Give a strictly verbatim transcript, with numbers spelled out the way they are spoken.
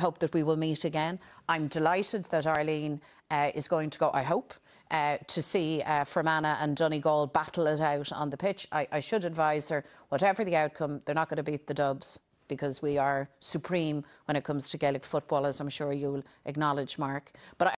hope that we will meet again. I'm delighted that Arlene uh, is going to go, I hope, uh, to see uh, Fermanagh and Donegal battle it out on the pitch. I, I should advise her, whatever the outcome, they're not going to beat the Dubs, because we are supreme when it comes to Gaelic football, as I'm sure you'll acknowledge, Mark. But I